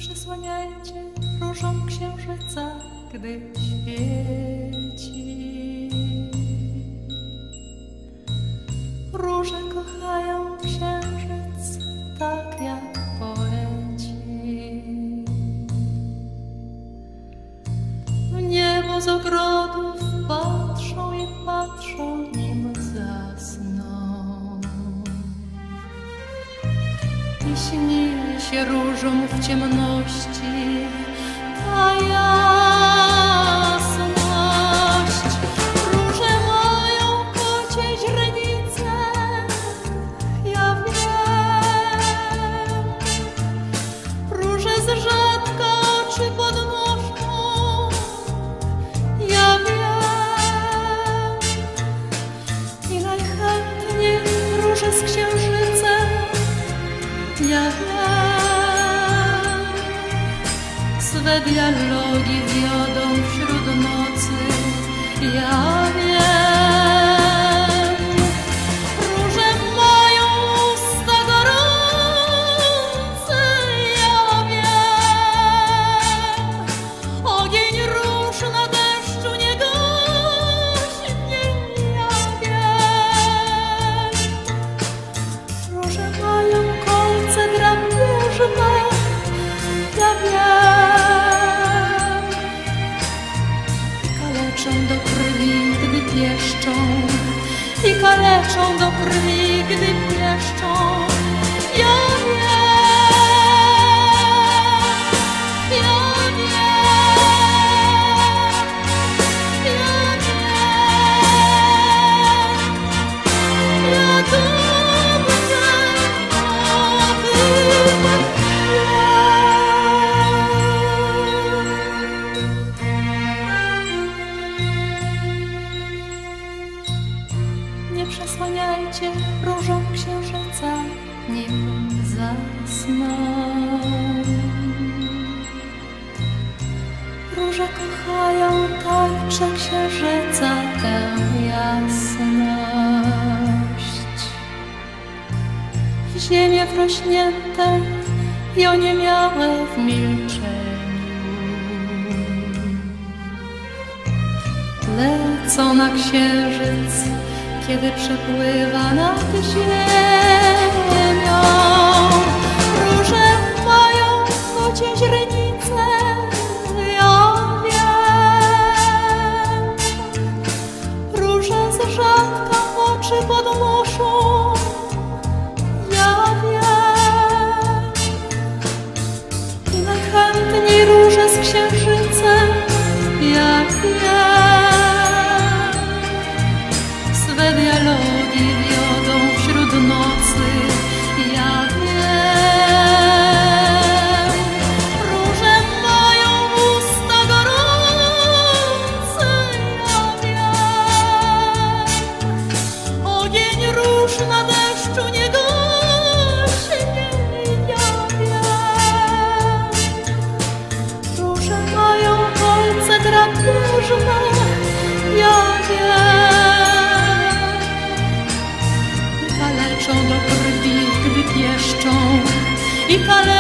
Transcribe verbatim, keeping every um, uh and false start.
przysłaniajcie różą księżyca, gdy świeci. Róże kochają księżyc tak jak poeci. W niebo z ogrodów patrzą i patrzą, nim zasną. I śni się różom w ciemności ta jasność. Róże mają kocie źrenice, ja wiem. Róże z rzadka oczy podnoszą, ja wiem. I najchętniej róże z księżycem, ja wiem. Swe dialogi wiodą wśród nocy, ja wiem. Róże mają usta gorące, ja wiem. Ogień róż na deszczu nie gaśnie, ja wiem. Róże mają kolce drapieżne, ja wiem. Kaleczą do krwi, gdy pieszczą, i kaleczą do krwi, gdy pieszczą, ja wiem, ja wiem, ja wiem, ja dobrze o tym wiem. Nie przesłaniajcie różą księżyca, nim zasną. Róże kochają tańcze księżyca tę jasność. W ziemię wrośnięte i oniemiałe w milczeniu lecą na księżyc, kiedy przepływa nad ziemią. Róże mają kocie źrenice, ja wiem. Róże z rzadka oczy podnoszą, ja wiem. I najchętniej róże z księżycem, ja wiem. Swe dialogi wiodą wśród nocy, ja wiem. Róże mają usta gorące, ja wiem. Ogień róż na deszczu nie gaśnie, ja wiem. Róże mają kolce drapieżne, ja wiem. Kaleczą do krwi, gdy pieszczą, i kaleczą